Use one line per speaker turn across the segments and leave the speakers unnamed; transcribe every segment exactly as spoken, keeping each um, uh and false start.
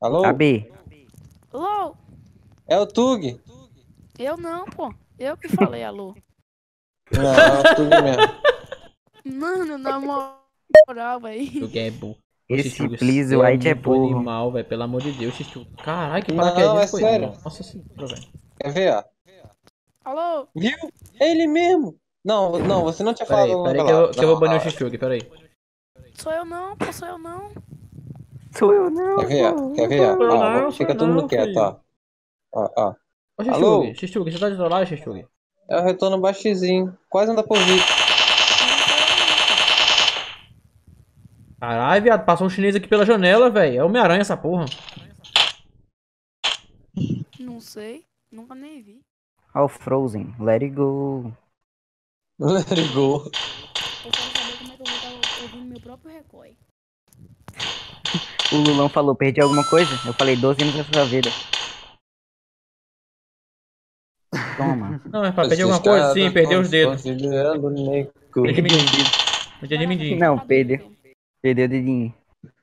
Alô?
A B.
Alô?
É o Tug?
Eu não, pô. Eu que falei alô.
Não, é o Tug mesmo.
Mano, na moral, velho.
Tug é burro.
Esse
Chichuga,
Please
você é
White é
muito
burro.
animal, velho. Pelo amor de Deus, Chichuga. Caralho, que
Não,
paraquedista
é
foi.
sério.
Nossa senhora, velho.
Quer ver, ó?
Alô?
Viu? É ele mesmo. Não, não, você não tinha
Pera aí,
falado
pera aí
nada
que
lá.
eu, que eu vou
Não,
banir o
não.
Chichuga, pera aí.
Sou eu não, pô, sou eu não.
Sou eu não.
Quer ver, ó? Quer ver, ó?
Sou eu
Ó,
não,
vou-
sou
fica
eu
todo mundo
não,
quieto,
filho.
ó. Ó, ó.
Ô,
Alô?
Chichuga, Chichuga, você tá de trollagem, Chichuga?
É o retorno baixozinho. Quase não dá pra ouvir.
Caralho, viado, passou um chinês aqui pela janela, velho. É Homem-Aranha essa porra.
Não sei. Nunca nem vi.
Ó, o Frozen. Let it go.
Let it go.
Eu quero saber como é que eu vou estar ouvindo meu próprio recorre.
O Lulão falou, perdi alguma coisa? Eu falei, doze anos da sua vida. Toma.
Não, mas pra perder alguma coisa? Sim, perdeu os dedos.
Considerando nego.
Perdi mindinho. Perdi mindinho.
Não, perdeu. Perdeu o dedinho.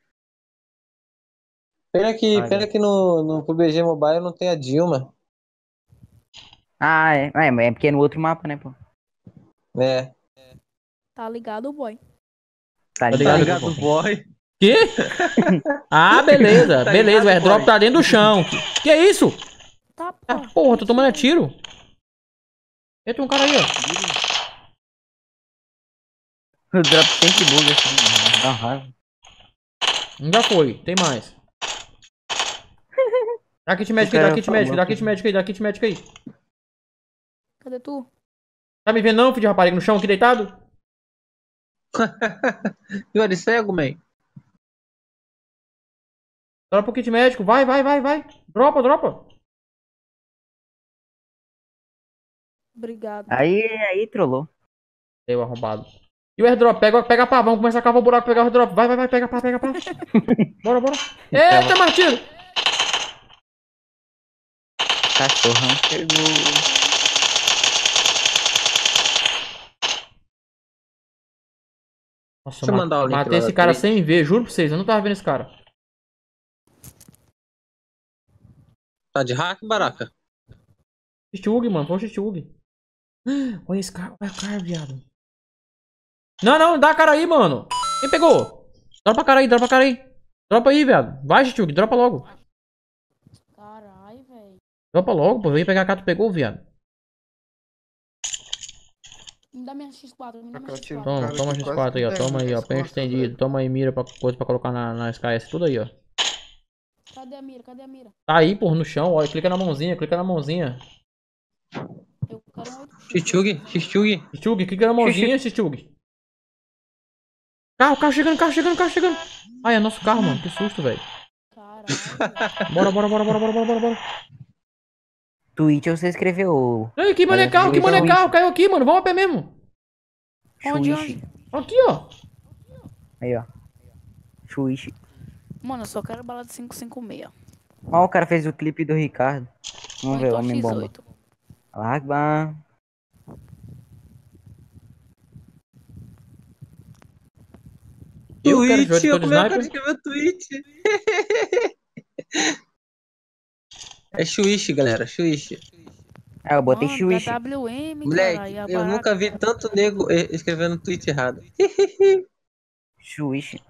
Pena que,
Olha.
pena que no, no P U B G Mobile não tem a Dilma.
Ah, é. Ah, é, é porque é no outro mapa, né, pô?
É.
Tá ligado, boy?
Tá
Tá
ligado?
ligado,
pô?
boy.
Que? Ah, beleza,
Tá
beleza, o
ligado,
airdrop
boy?
tá dentro do chão. Que é isso?
Tá, pô.
Ah, porra, tô tomando tiro. E tem um cara aí, ó.
O drop sempre buga assim. Dá raiva.
Já foi, tem mais. Dá kit médico aí,
cara
dá kit
falou
médico, dá
que-
kit médico aí, dá kit médico aí.
Cadê tu?
Tá me vendo não, filho de rapariga, no chão aqui deitado?
E olha, cego, man.
Dropa o kit médico, vai, vai, vai, vai. Dropa, dropa.
Obrigado.
Aí, aí trollou.
Deu arrombado. E o airdrop, pega, pega a pá, vamos começar a cavar o buraco, pegar o airdrop. Vai, vai, vai, pega a pá, pega a pá. Bora, bora. Eita, Martino!
Cachorrão chegou.
Nossa,
Deixa eu
ma-
mandar o link
matei
lá
esse
da
cara
Twitch.
sem ver, juro pra vocês, eu não tava vendo esse cara.
Tá de hack, Baraka?
Chichug, mano, foi o Chichug. Olha esse cara, olha a cara, viado. Não, não, dá a cara aí, mano. Quem pegou? Dropa a cara aí, dropa a cara aí. Dropa aí, viado. Vai, Chichug, dropa logo.
Caralho, velho.
Dropa logo, pô. Vem pegar a cara, tu pegou, viado.
Me dá minha X quatro, me dá minha
Eu
X
tive
quatro.
Toma,
cara
toma
que
X
quase
quatro aí, ó.
que
Toma aí, ó.
derruba as
Penho
costas,
estendido.
velho.
Toma aí, mira pra coisa pra colocar na, na S K S. Tudo aí, ó.
Cadê a mira? Cadê a mira?
Tá aí, pô, no chão, ó. Clica na mãozinha, clica na mãozinha.
Eu quero um oito X.
Chichug, Chichug.
Chichug, clica na mãozinha, Chichug. Carro, carro chegando, carro chegando, carro chegando. Ai, é nosso carro, mano. Que susto, velho.
Caralho, velho.
Bora, bora, bora, bora, bora, bora, bora, bora.
Twitch você escreveu.
Ei, que mano é
Mas
carro, que
Twitch
mano é
é
carro. Caiu aqui, mano. Vamos a pé mesmo.
Onde,
Swish.
Aqui, ó.
Aí, ó. Swish.
Mano, eu só quero bala de cinco cinco seis.
Ó, o cara fez o clipe do Ricardo. Vamos
Ou
ver,
então
homem
X
bomba.
oito.
Larga.
Eu quero
Twitch,
jogar
eu
de
como é que eu
sniper.
escrever Twitch? É Swish, galera, Swish.
Ah, eu botei
Mano,
Swish.
é W M,
Moleque,
caralho. a
eu
barraca-
nunca vi tanto nego eh, escrevendo tweet errado.
Swish.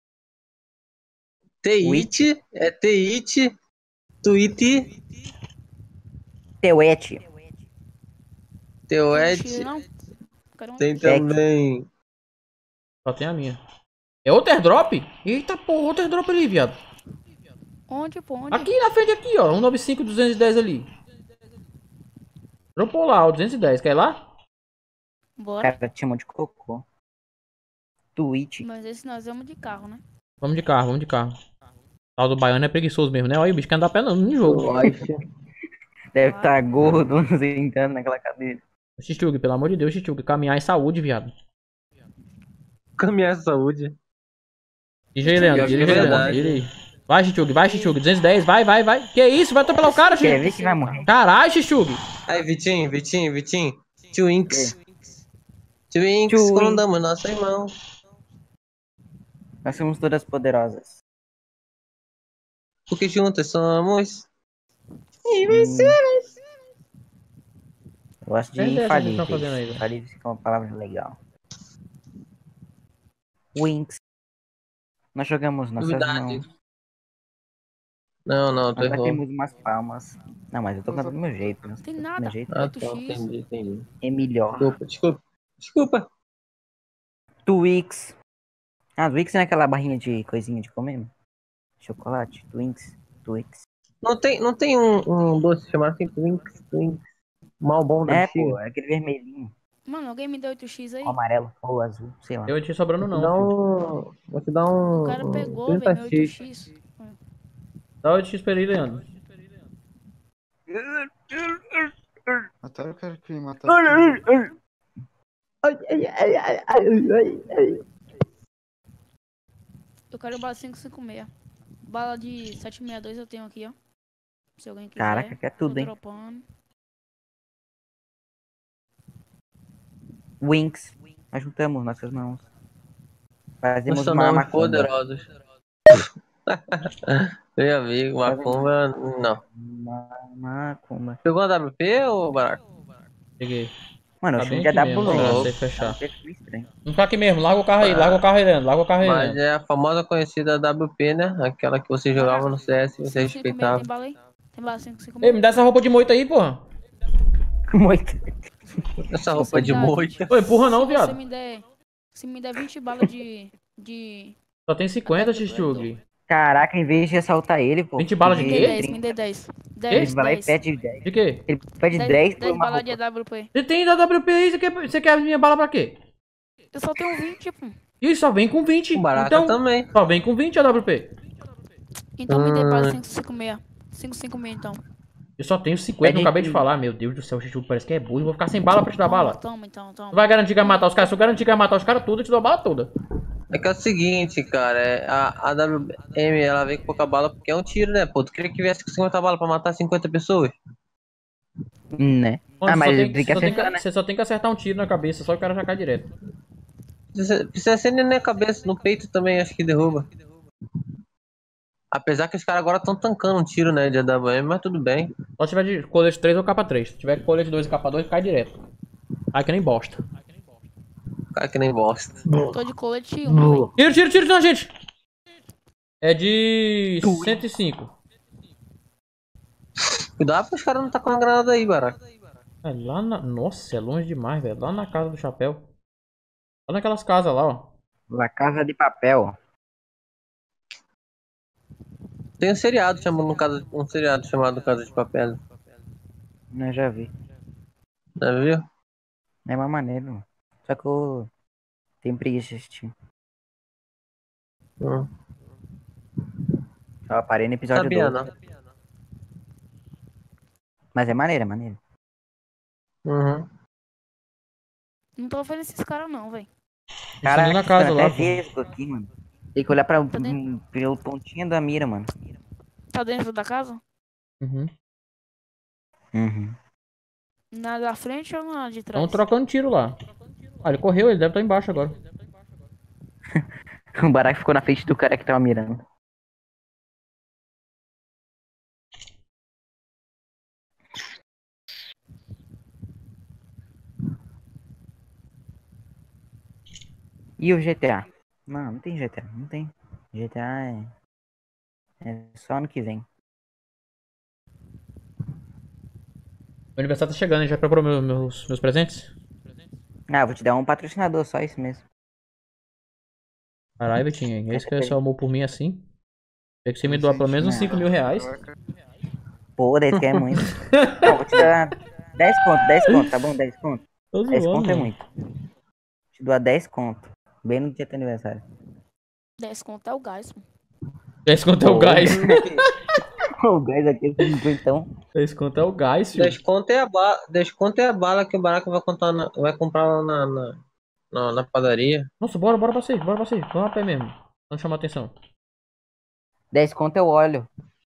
Twitch, é Twitch, tweet,
Teuete.
teu
Tem
Ed,
X, não? Quero um
tem
oito X.
também.
Só tem a minha. É outro airdrop? Eita porra, outro airdrop ali, viado.
Onde, pô? Onde?
Aqui na frente, aqui, ó. cento e noventa e cinco, duzentos e dez ali. Dropou lá, o duzentos e dez. Quer ir lá?
Bora.
Cara, te chamou de cocô. Twitch.
Mas esse nós vamos de carro, né?
Vamos de carro, vamos de carro. O tal do baiano é preguiçoso mesmo, né? Olha, o bicho quer andar a pé não, no jogo.
Deve estar gordo, sentando naquela cadeira.
Chichug, pelo amor de Deus, Chichug. Caminhar em saúde, viado.
Caminhar saúde.
Dirige aí, Leandro.
Pior que é
Dirige aí, Leandro.
verdade.
Dirige aí. Vai, Chichug, vai, Chichug. duzentos e dez, vai, vai, vai. Que isso? Vai atropelar o cara,
Quer
Chichug.
ver que vai morrer?
Caralho, Chichug.
Aí, Vitinho, Vitinho, Vitinho. Twinks. Twinks,
Twinks.
quando damos nossa irmão.
Nós somos todas poderosas.
Porque juntas somos.
Eu gosto
É
de
dessa que vocês estão
infalíveis.
fazendo aí, velho.
Infalíveis fica uma palavra legal. Winx. Nós jogamos nossas
Novidade.
mãos.
Não, não, tu
Nós
errou.
batemos umas palmas. Não, mas eu tô cantando do meu jeito. Né?
Tem
Do
nada.
meu jeito
Ah,
oito
tá,
x.
entendi, entendi.
é melhor.
Desculpa, desculpa. Desculpa.
Twix. Ah, Twix é aquela barrinha de coisinha de comer? Mano? Chocolate. Twix. Twix.
Não tem, não tem um, um doce chamado assim, Twinks, Twinks. Mal bom da
É,
bexiga?
pô, é aquele vermelhinho.
Mano, alguém me deu oito x aí?
Ou amarelo, ou azul, sei lá.
Eu não tinha sobrando
Vou te
não,
dar
filho.
um. Vou te dar um.
O cara
um
pegou,
trinta
velho, meu oito
x.
x.
Dá oito x pra ele, Leandro.
Até eu quero que matar.
Eu quero bala cinco cinco seis. Bala de sete sessenta e dois eu tenho aqui, ó. Se alguém quiser.
Caraca, quer tudo,
Tô
hein?
dropando.
Winx. Nós juntamos nossas mãos. Fazemos
Nós são
uma
nomes
macumba.
poderosos. Meu amigo, Macumba, não.
Uma macumba.
Pegou a W P ou Baraco?
Peguei.
Mano,
Tá
eu
bem
chamo de
aqui mesmo,
W
pra
L.
você fechar.
estranho.
Não tá aqui mesmo, larga o carro aí, larga o carro aí, Leandro. Larga o carro aí,
Mas
Leandro.
é a famosa conhecida W P, né? Aquela que você jogava no C S e você
cinco cinco seis
respeitava.
tem bala aí? Tem bala cinco cinco
Ei,
seis?
me dá essa roupa de moita aí, porra.
Muito.
Essa roupa de
Verdade.
moita.
Ô, empurra não,
Se você
viado.
me der, se me der vinte balas de, de...
Só tem cinquenta, X-Tug.
Caraca, em vez de assaltar ele, pô.
vinte balas de
Me
quê?
dê dez, me dê dez. dez,
Ele vai lá e
dez.
pede dez.
De quê?
Ele pede dez,
dez,
por
dez
uma
balas de
roupa.
A W P.
Você tem da W P aí, você quer, você quer minha bala pra quê?
Eu só tenho vinte, pô.
Ih, só vem com vinte.
O Baraka
Então,
também.
só vem com vinte a W P.
Então me dê
Hum.
bala cinco cinco seis. cinco cinco seis então.
Eu só tenho cinquenta,
Pede
não acabei de
aqui.
falar. Meu Deus do céu, o X-Tug parece que é burro. Eu vou ficar sem bala pra te dar
Toma,
bala.
Toma, então, toma.
Tu vai garantir que vai matar os caras? Se eu garantir que vai matar os caras tudo, eu te dou a bala toda.
É que é o seguinte, cara, é, a, a W M ela vem com pouca bala porque é um tiro, né? Pô, tu queria que viesse com cinquenta balas pra matar cinquenta pessoas?
Né?
Mano,
Ah,
você
mas
só tem,
tem que
só tem
acertar, né?
Você só tem que acertar um tiro na cabeça, só o cara já cai direto.
Precisa, precisa ser nem na cabeça, no peito também, acho que derruba. Apesar que os caras agora estão tancando um tiro, né, de A W M, mas tudo bem.
Só se tiver de colete três ou capa três. Se tiver colete dois e capa dois, cai direto. Ai, que nem bosta.
Cara que nem bosta.
Tô de colete um, velho.
Tiro, tiro, tiro, não, gente. É de cento e cinco.
Cuidado para os caras não tá com uma granada aí, Baraka.
É lá na... Nossa, é longe demais, velho. Lá na casa do chapéu. Lá naquelas casas lá, ó.
La Casa de Papel.
Tem um seriado chamado no caso, um seriado chamado Casa de Papel.
Eu já vi.
Já viu?
É uma maneira, mano. Só que eu tenho preguiça de assistir.
Hum.
Só parei no episódio
Sabia
dois.
não.
Mas é maneiro, é maneiro.
Uhum.
Não tô vendo esses caras não, velho.
Caraca,
na casa
tá
lá,
até
pô.
vesgo aqui, mano. Tem que olhar pra,
Tá dentro?
hum, pelo pontinho da mira, mano.
Tá dentro da casa?
Uhum.
Uhum.
Na da frente ou na de trás?
Estão trocando tiro lá. Ah, ele correu, ele deve estar embaixo agora.
O Barack ficou na frente do cara que tava mirando. E o G T A? Não, não tem G T A, não tem. G T A é. É só ano que vem.
Meu aniversário tá chegando, a gente já preparou meu- meus, meus presentes?
Ah, vou te dar um patrocinador, só isso mesmo.
Caralho, Betinho, é isso que é seu amor por mim assim? Tem que você me doar pelo menos uns cinco mil reais.
Pô, dez que é muito. Não, vou te dar dez conto, dez conto, tá bom? dez conto.
Tô
dez
zoando,
conto é
mano.
muito. Te dou dez conto. Bem no dia do teu aniversário.
dez conto é o gás, mano.
dez conto é o gás.
O gás aqui é então.
dez conto é o gás, filho.
Desconto é a bala, desconto é a bala que o Baraka vai contar na- vai comprar lá na, na, na, na padaria.
Nossa, bora, bora pra vocês, bora pra vocês. Vamos a pé mesmo. Não chamar atenção.
dez conto é o óleo.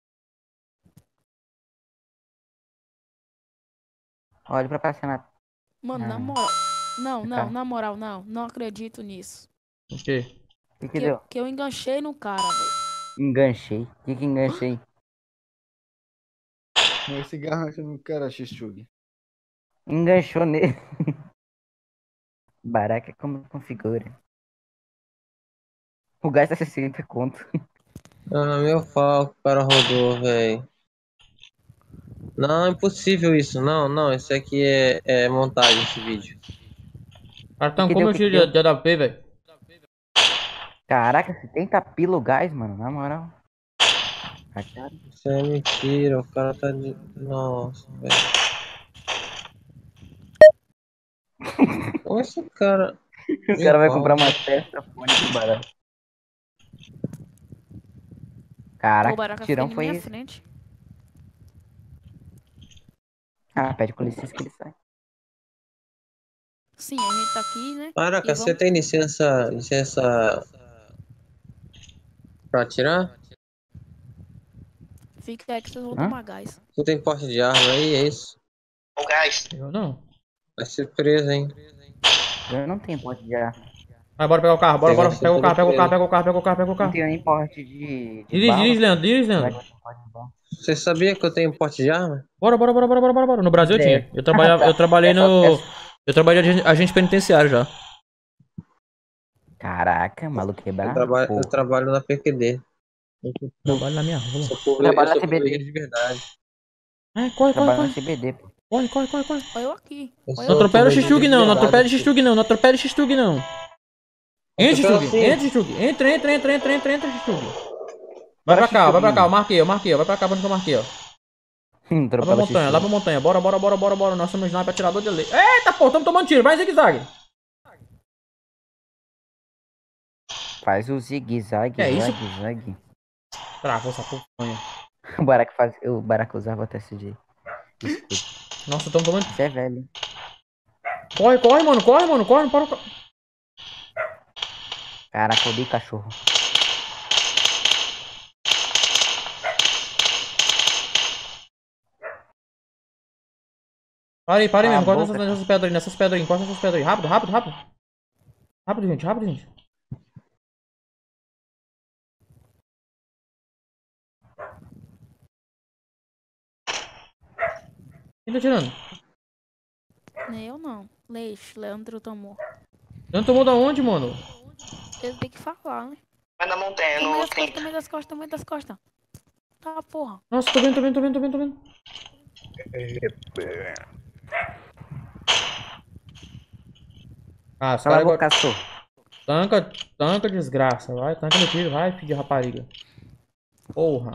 Óleo pra passar na.
Mano, na
Ah.
moral. Não, não,
Tá.
na moral, não. Não acredito nisso.
O quê?
O que, que
Que
deu?
eu, que eu enganchei no cara, velho.
Enganchei. O que que enganchei?
Esse garrafa no cara, X-Chug.
Enganchou nele. Baraca, como configura? O gás tá sessenta conto.
Ah, meu falco, o cara rodou, velho. Não, é impossível isso. Não, não, isso aqui é, é montagem, esse vídeo.
O cara
Que
tancou
deu,
meu
que
tiro
deu?
de, de A W P, velho.
Caraca, setenta pila o gás, mano. Na moral. Tá caro.
Isso é mentira, o cara tá de. Nossa, velho. Olha esse cara.
O cara vai
Meu
comprar
pau.
uma testa fone do barato.
Pô,
Caraca,
o
que
Baraca fica
tirão
na
foi
minha
esse?
frente.
Ah, pede com licença que ele sai.
Sim, a gente tá aqui, né?
Caraca,
E
você
vamos...
tem licença. Licença. Pra atirar?
Fica aí que vocês vão
Hã?
tomar gás.
Tu tem porte de arma aí, é isso?
O gás.
Eu não.
Vai ser preso, hein?
Eu não tenho porte de ar.
Vai, bora pegar o carro, bora,
Pegar
bora.
o
Pega o carro, pega o carro,
preso.
pega o carro, pega o carro, pega o
Não
carro.
tenho nem porte de, de
Dirige,
bala.
dirige, Leandro, dirige,
Será
Leandro.
que eu tenho porte de bala?
Você sabia que eu tenho porte de arma?
Bora, bora, bora, bora, bora, bora, bora. No Brasil eu
É.
tinha. Eu, trabalhava, eu trabalhei
Essa-
no.
essa-
Eu trabalhei de agente- agente penitenciário já.
Caraca, maluco é
Eu
brabo.
trabalho, eu
Pô.
trabalho na P Q D.
Trabalho na minha rola.
Sou povo,
Trabalho
eu
na
sou
C B D.
povo de verdade.
Ai, corre, corre,
Trabalho na
corre.
C B D, pô.
Corre, corre, corre, corre.
Olha eu aqui.
Eu
Olha
sou
eu
Não
aqui.
atropela o
povo de
X-Tug não, não
verdade.
atropela o X-Tug não, não atropela o X-Tug não. Entra,
Atropela
X-Tug,
sim.
entra, X-Tug. Entra, entra, entra, entra, entra, entra, X-Tug. Vai pra cá, vai pra cá, eu marquei, eu marquei, ó. Vai pra cá, onde que eu marquei, ó.
Hum,
Lá pra
Atropela o
montanha, lá
xixi.
pra montanha. Bora, bora, bora, bora, bora. Nós somos sniper atirador de lei. Eita, pô, tamo tomando tiro. Vai zigue-zague.
Faz o zigue-zague,
É isso?
zague-zague.
Travou essa porra.
O Baraca faz... O Baraca usava até esse de escudo.
Nossa, tamo tomando.
Isso é velho. hein?
Corre, corre, mano, corre, mano, corre, não para o. ca-
Caraca, eu odeio cachorro.
Para aí, para aí
Cala
mesmo.
a
Encosta
boca,
nessas, nessas pedras aí, nessas pedras aí. Encosta nessas pedras aí. Rápido, rápido, rápido. Rápido, gente, rápido, gente. Quem tá tirando?
Nem eu não. Leite, Leandro tomou.
Não tomou da onde, mano?
Ele tem que falar, né?
Vai na montanha,
Também
no
das costas,
trinta.
também das costas, também das costas. Tá, porra.
Nossa, tô vendo, tô vendo, tô vendo, tô vendo, tô vendo. Ah, os
Cala a
caras
boca,
agora.
cachorro.
Tanca, tanca, desgraça. Vai, tanca no tiro, vai, filho de rapariga. Porra.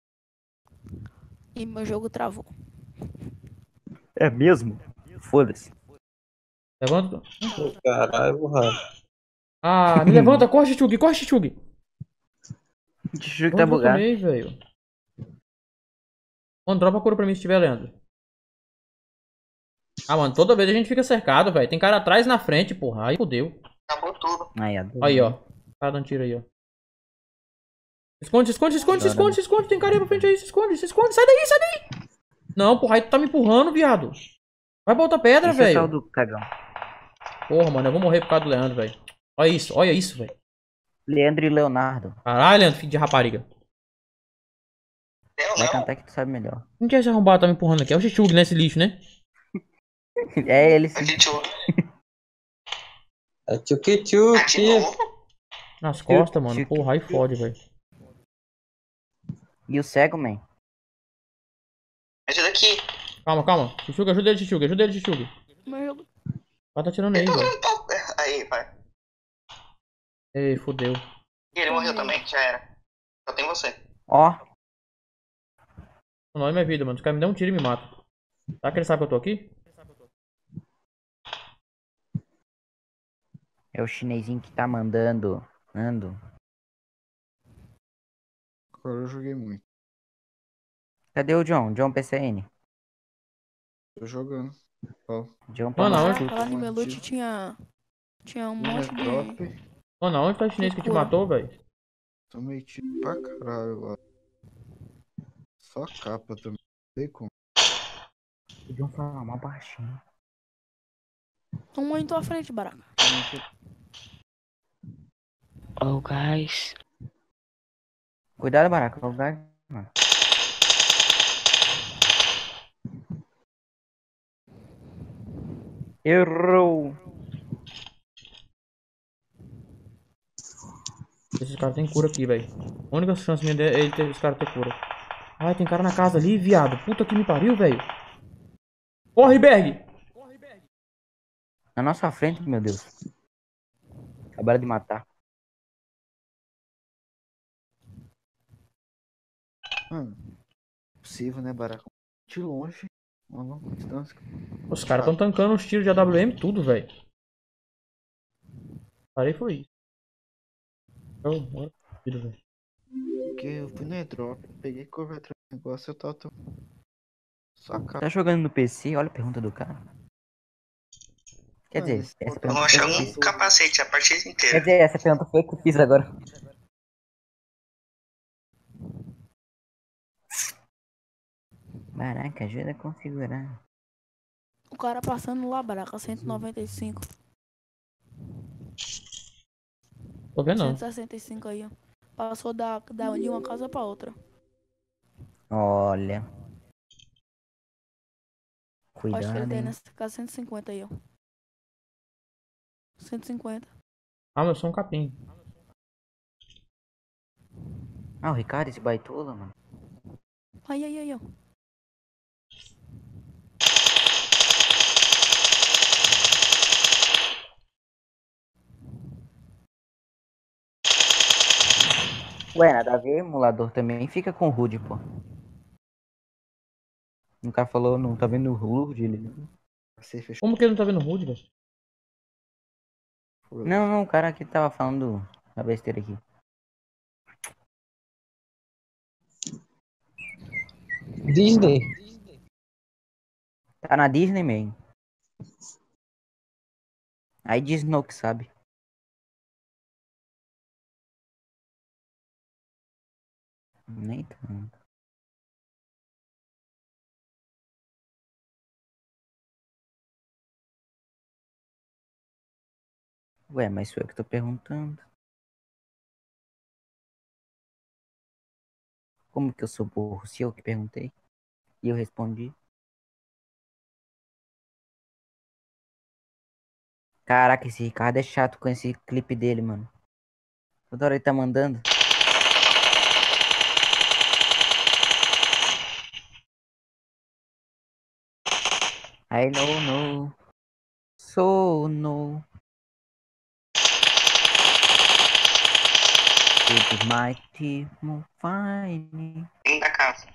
E meu jogo travou.
É mesmo? Foda-se.
Levanta.
Ô, caralho, borracha.
Ah, me levanta, corre, Chichug, corre, Chichug.
O Chuchu que
Onde
tá
eu
bugado.
tomei, velho? Mano, dropa a cura pra mim se tiver, Leandro. Ah, mano, toda vez a gente fica cercado, velho. Tem cara atrás e na frente, porra. Aí fodeu.
Acabou tudo.
Aí, ó.
Aí, ó. O cara dando tiro aí, ó. Esconde, se esconde, se esconde, se esconde, se esconde. Tem cara aí pra frente aí, se esconde, se esconde. Sai daí, sai daí. Não, porra, aí tu tá me empurrando, viado. Vai pra outra pedra,
Esse é o tal
velho.
do cagão.
Porra, mano, eu vou morrer por causa do Leandro, velho. Olha isso, olha isso, velho.
Leandro e Leonardo.
Caralho, Leandro, filho de rapariga.
Eu
Vai
não.
cantar que tu sabe melhor.
Quem que é esse arrombado que tá me empurrando aqui? É o Chichug, né, esse lixo, né?
É ele sim.
Aqui, tio.
É tchuki
Ah, de
tchuki.
novo.
Nas costas, mano.
Chique.
Porra, aí fode, velho.
E o cego, man?
Ajuda aqui.
Calma, calma. Chichug, ajuda ele, Chichug, ajuda ele, Chichug.
Meu jogo...
Vai tá tirando aí,
Eu tô
velho.
vendo tal- Aí, vai.
Ei, fodeu.
E ele morreu também, já era. Só tem você.
Ó.
Não é minha vida, mano. Os caras me dão um tiro e me matam. Será que ele sabe que eu tô aqui?
É o chinesinho que tá mandando. Ando.
Agora eu joguei muito.
Cadê o John? John P C N.
Tô jogando. Ó,
John
Mano,
P
aonde?
C N.
Caraca, lá no meu loot tinha... Tinha um monte de...
drop.
Mano, aonde tá o chinês que te matou, velho?
Tomei tiro pra caralho lá. Só capa também. Sei como.
O John fala mal baixinho.
Um em tua frente, Baraca.
Oh, guys.
Cuidado, Baraca. O lugar, mano. Errou.
Esses caras tem cura aqui, velho. A única chance minha é ele ter, esse cara ter cura. Ai, tem cara na casa ali, viado. Puta que me pariu, velho. Corre, Berg!
Na nossa frente, meu Deus. Acabaram de matar.
Mano, possível, né, Baraca? De longe, uma longa distância.
Os caras tão tancando os tiros de A W M tudo, velho. Parei foi isso. Oh, oh, tiro, velho.
Porque eu fui no airdrop, peguei cover atrás do negócio, eu tava. Saca.
Tá jogando no P C? Olha a pergunta do cara. Quer
Mano,
dizer,
esse
essa
botão-
Eu vou
pergunta
achar
foi eu que
um
fiz.
capacete a partida
Quer
inteira.
dizer, essa pergunta foi eu que fiz agora. Caraca, ajuda a configurar.
O cara passando lá, Baraca, cento e noventa e cinco.
Tô vendo não.
cento e sessenta e cinco aí, ó. Passou da, da, de uma casa pra outra.
Olha.
Acho que ele
Cuidado,
tem
hein.
nessa casa cento e cinquenta aí, ó. cento e cinquenta.
Ah, mas eu sou um capim.
Ah, o Ricardo, esse baitola, mano.
Aí, aí, aí, ó.
Ué, nada a ver, emulador também fica com o Rude, pô. O cara falou, não tá vendo o Rude, ele...
Você fechou.
Como que ele não tá vendo o Rude, velho?
Não, não, o cara aqui tava falando a besteira aqui.
Disney.
Tá na Disney, man. Aí diz no que sabe. Nem tanto. Ué, mas sou eu que tô perguntando. Como que eu sou burro? Se eu que perguntei. E eu respondi. Caraca, esse Ricardo é chato com esse clipe dele, mano. Toda hora ele tá mandando. I know, no. So, no. It is my team fine.
Dentro da casa.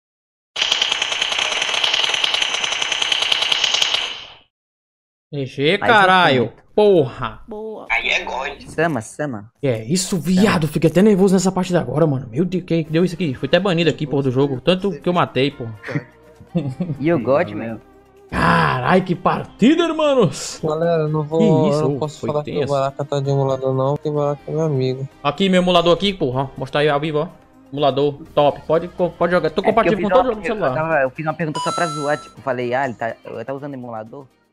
G G,
Mas eu
caralho.
tento.
Porra.
Boa.
Aí é God.
Sama, Sama.
Que é isso, viado? Fiquei até nervoso nessa partida agora, mano. Meu Deus, que que deu isso aqui? Fui até banido aqui, porra, do jogo. Tanto que eu matei, porra.
E o God, meu.
Caralho, que partida, hermanos.
Galera, eu não vou.
Que isso,
eu não
ô,
posso
foi
falar que o
tenso.
Baraka tá de emulador, não, porque o Baraka é meu amigo.
Aqui, meu emulador aqui, porra. Ó, mostrar aí ao vivo, ó. Emulador, top. Pode, pode jogar. Tô
É porque eu
compatível
fiz
com todo
uma
jogo do
pergunta-
celular.
eu tava- eu fiz uma pergunta só pra zoar, tipo, falei, ah, ele tá, ele tá usando emulador?